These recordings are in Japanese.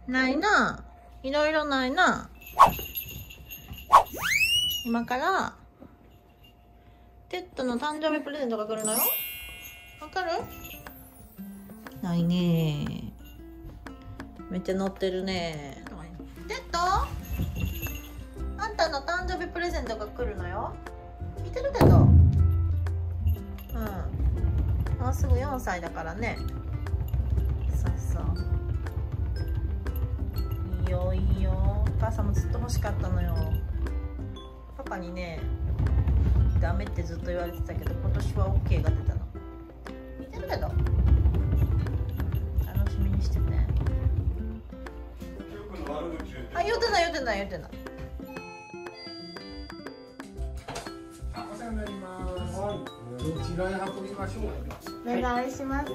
ないな。いろいろないな。今からテッドの誕生日プレゼントが来るのよ。わかる？ないね。めっちゃ載ってるね。テッド、あんたの誕生日プレゼントが来るのよ。見てるテッド。もうすぐ4歳だからね。そうそう。いいよいいよ。お母さんもずっと欲しかったのよ。パパにね、ダメってずっと言われてたけど、今年は OK が出たの。見てるけど、楽しみにしてね。あ、言うてない言うてない言うてない。 お世話になります。はい、どちらへ運びましょう。 お願いします。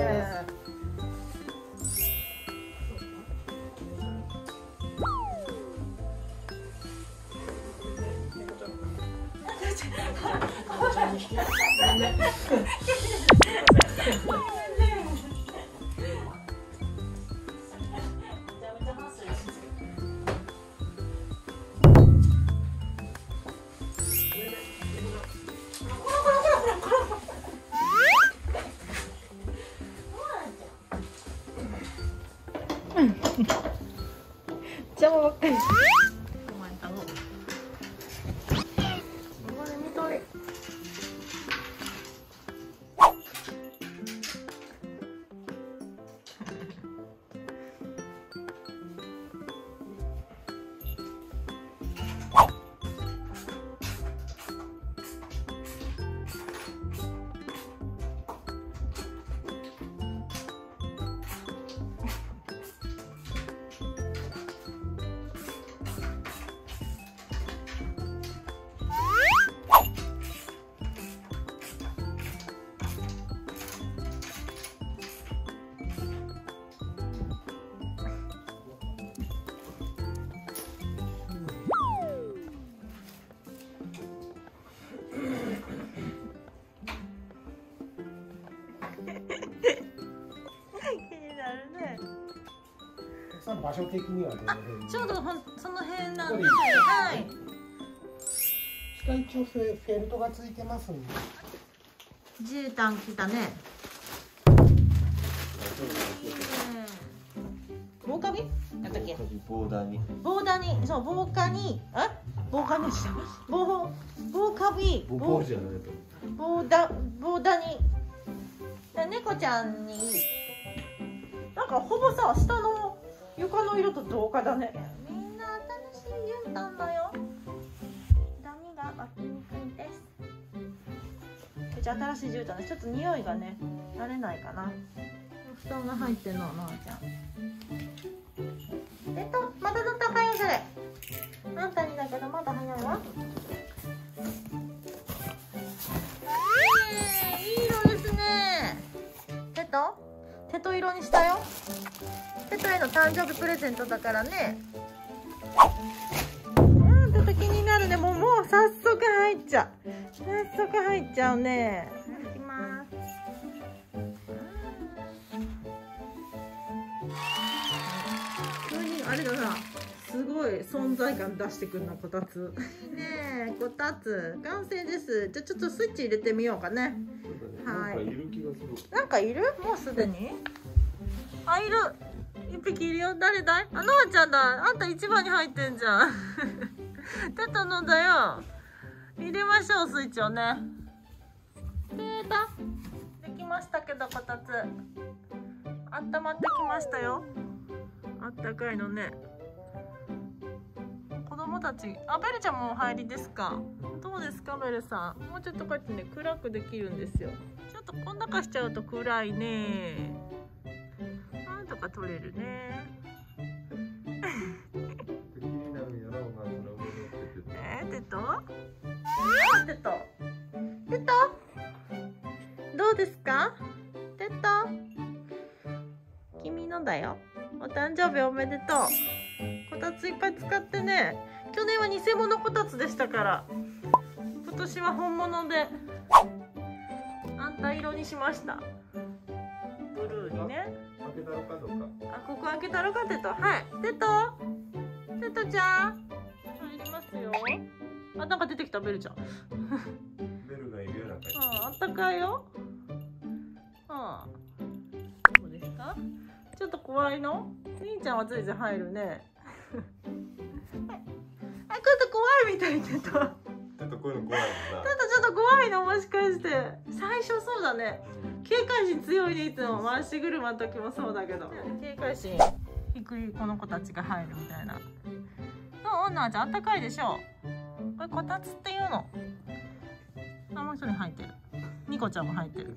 邪魔ばっかり。 場所的にはどの辺？ ちょうどその辺なんで、 はい。 下一応フェルトがついてますんで。 絨毯来たね。防カビ？やったっけ？ ボーダーに。 ボーダーに、そう、防カビ、防カビ、防カビ、 ボーじゃないと。 ボーダに。猫ちゃんに。なんかほぼさ、下の床の色と同化だね。みんな新しい絨毯だよ。ダニが湧きにくいです。うち新しい絨毯でちょっと匂いがね、慣れないかな。布団が入ってんの、なあちゃん。また乗ったかよそれ。あんたにだけどまだ早いわ。いい色ですね。テト色にしたよ。テトへの誕生日プレゼントだからね。ちょっと気になるね。もう早速入っちゃう。早速入っちゃうね。いきます。急にあれだな。すごい存在感出してくるな、こたつ。いいね、こたつ完成です。じゃあちょっとスイッチ入れてみようかね。はい。なんかいる？もうすでに？あ、いる。一匹いるよ。誰だい？あ、ノアちゃんだ。あんた一番に入ってんじゃん。テトのだよ。入れましょう、スイッチをね。できましたけど、こたつ。あったまってきましたよ。あったかいのね。子供たち、ベルちゃんもお入りですか？どうですか、ベルさん。もうちょっとこうやってね、暗くできるんですよ。ちょっとこんなかしちゃうと暗いね。なんとか撮れるね。テトどうですか？テト君のだよ。お誕生日おめでとう。こたついっぱい使ってね。去年は偽物こたつでしたから、今年は本物であんた色にしました。ブルーにね。 開けたのかどうか。 ここ開けたらかテト。はい。テトちゃん。入りますよ。あ、なんか出てきた、ベルちゃん。 ベルがいるよ、なんか。 あったかいよ。どうですか？ちょっと怖いの？りんちゃんはついつい入るね。あ、ちょっと怖いみたい、テト。 ちょっとこういうの怖いもんな。 ちょっと怖いの、もしかして。最初そうだね。警戒心強いね、いつも。回し車の時もそうだけど。警戒心低いこの子たちが入るみたいな。オーナーちゃん、あったかいでしょ。これこたつっていうの。あ、もう一人入ってる。ニコちゃんも入ってる。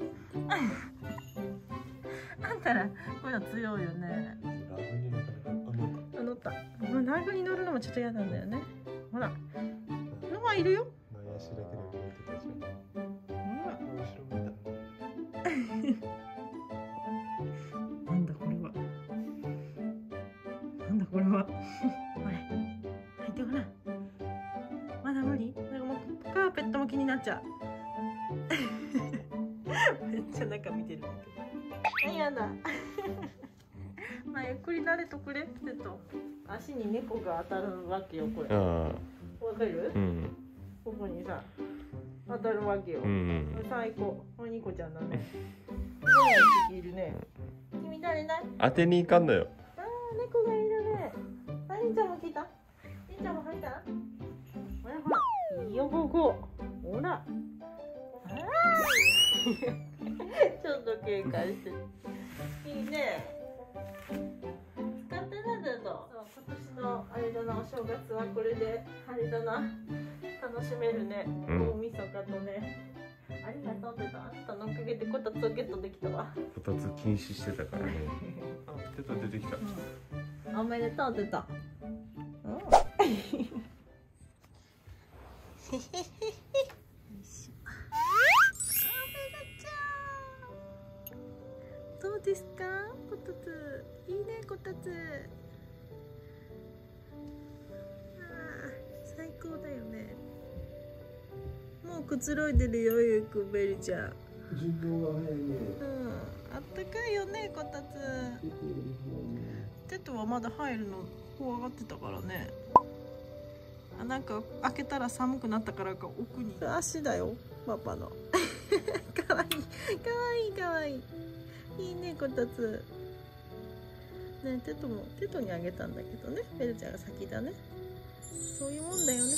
あんたらこういうの強いよね。乗った。ラグに乗るのもちょっと嫌なんだよね。ほら、ノアいるよ。なんだこれは。なんだこれは。ほれ、入ってごらん。まだ無理？なんかもうカーペットも気になっちゃう。めっちゃ中見てるんだけど。あ、やだ。まあゆっくり慣れとくれってと。足に猫が当たるわけよこれ。わかる？うん。ここにさ当たるわけよ。最高。これニコちゃんだね。すごい一匹いるね。君誰だい？ 当てに行かんのよ。 ああ、猫がいるね。あ、りんちゃんも来た。りんちゃんも入った。ほらほら。いいよここ。ほら。ちょっと警戒してる。いいね。使ってないだと。今年のあれだな、お正月はこれであれだな。楽しめるね。大晦日とね。ありがとうってあんたのおかげでこたつをゲットできたわ。こたつ禁止してたからね。出てきた。おめでとうってた。どうですか、こたつ。いいね、こたつ。最高だよね。もうくつろいでるよ、ゆうくん、ベリちゃん。授業が早いね。あったかいよね、こたつ。テトはまだ入るの怖がってたからね。あ、なんか開けたら寒くなったからか奥に。足だよ、パパの。かわいい、かわいい、かわいい。いいね、こたつ。ね、テトにあげたんだけどね。ベルちゃんが先だね。そういうもんだよね。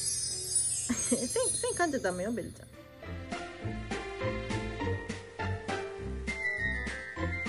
線噛んじゃダメよ、ベルちゃん。